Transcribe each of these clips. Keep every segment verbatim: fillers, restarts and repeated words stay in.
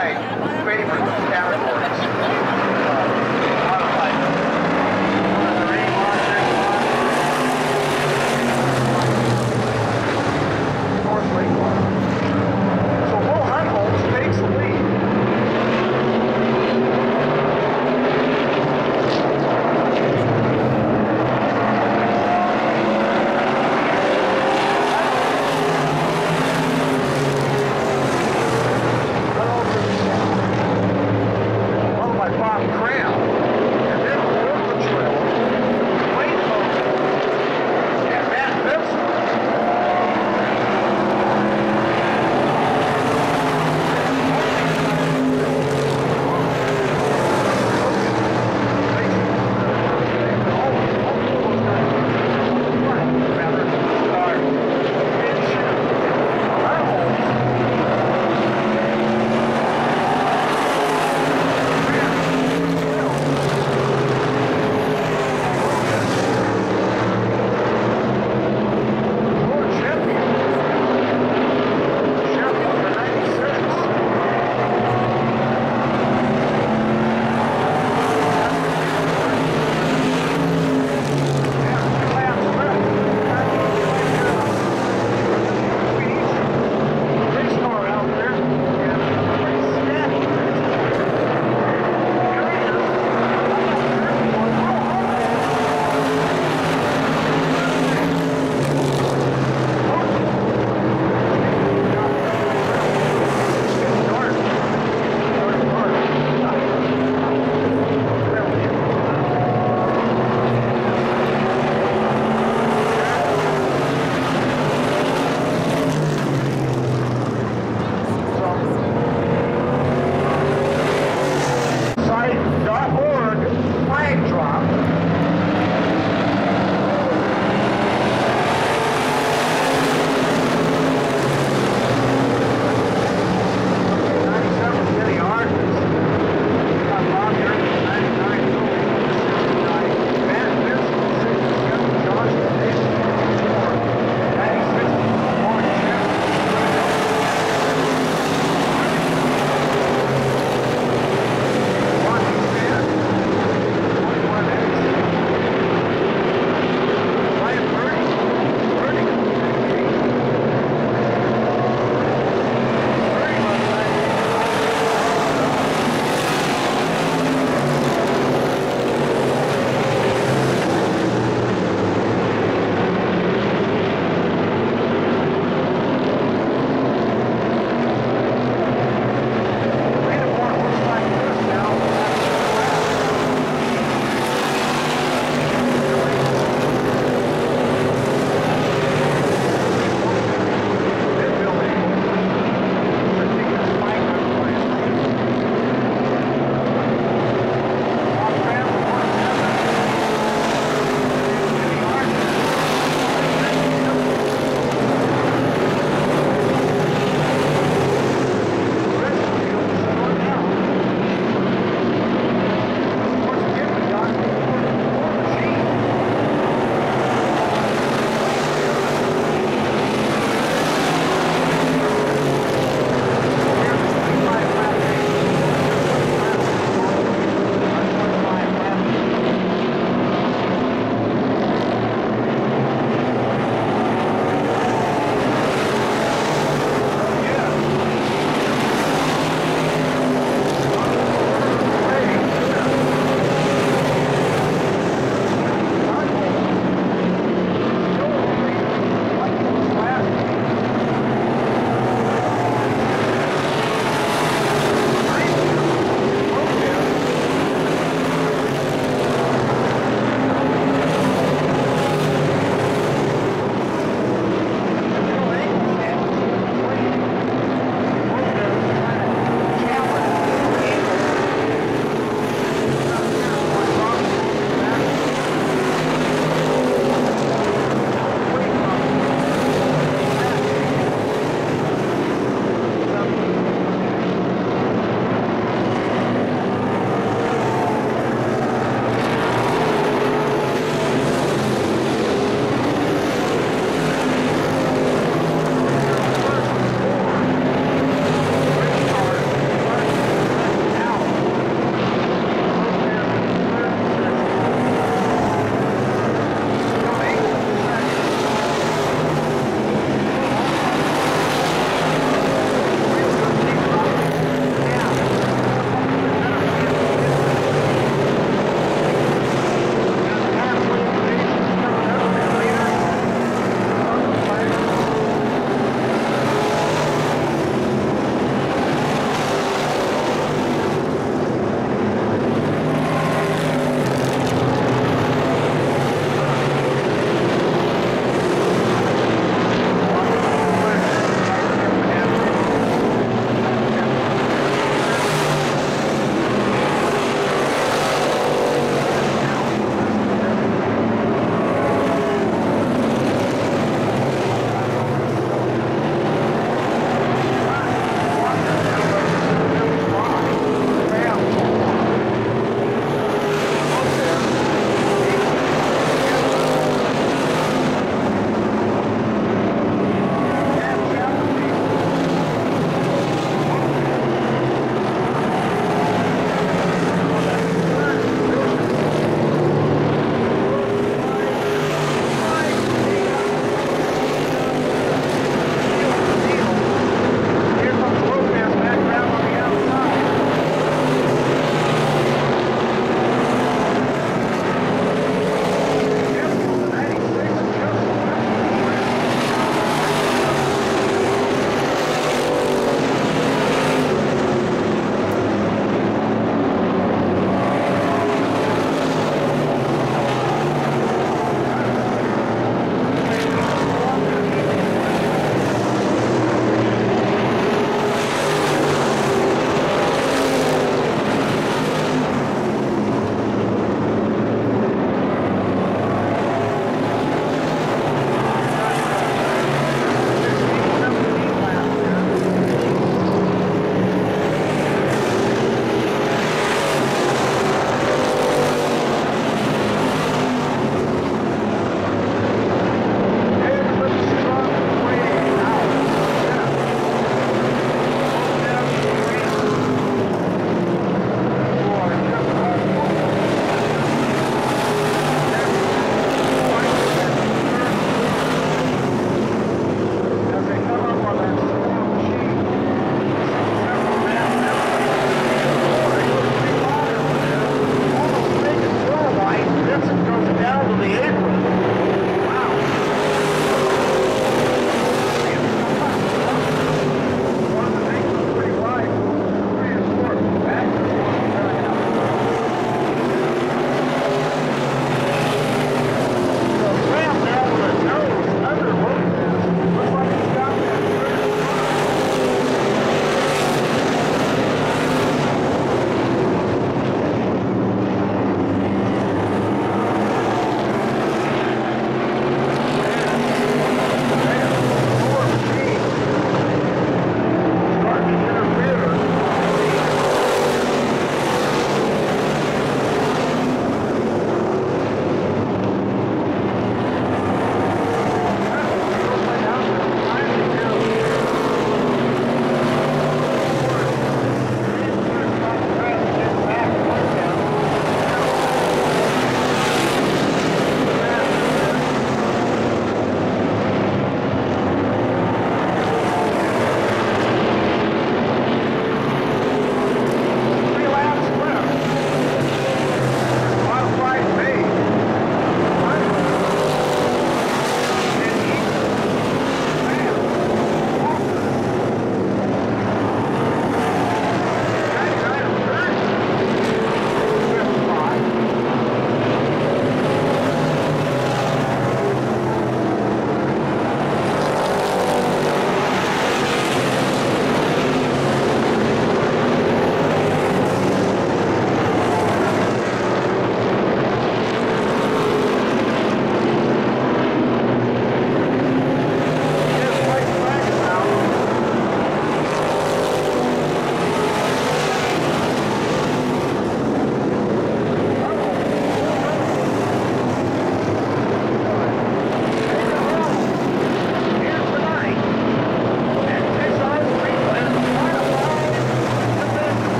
my favorite categories. Uh, modified. Three, one, six, one. Fourth late car. So Will Humboldt takes the lead.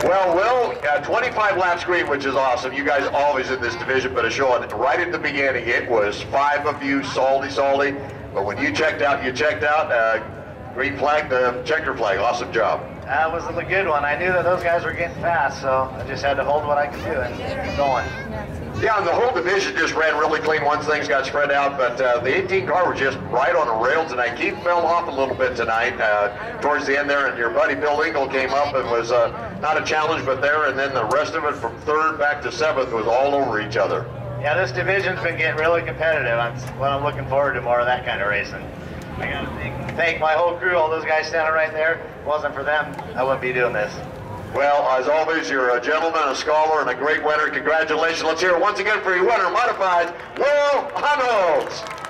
Well, Will, uh, twenty-five lap screen, which is awesome. You guys always in this division, but Sean, right at the beginning, it was five of you, salty, salty. But when you checked out, you checked out. Uh, green flag, the checker flag. Awesome job. That was a good one. I knew that those guys were getting fast, so I just had to hold what I could do and keep going. Yeah, and the whole division just ran really clean once things got spread out, but uh, the eighteen car was just right on the rails tonight. Keith fell off a little bit tonight uh, towards the end there, and your buddy Bill Engel came up and was uh, not a challenge, but there, and then the rest of it from third back to seventh was all over each other. Yeah, this division's been getting really competitive. I'm, well, I'm looking forward to more of that kind of racing. I gotta thank, thank my whole crew, all those guys standing right there. If it wasn't for them, I wouldn't be doing this. Well, as always, you're a gentleman, a scholar, and a great winner. Congratulations. Let's hear it once again for your winner, Modified, Will Hunnels.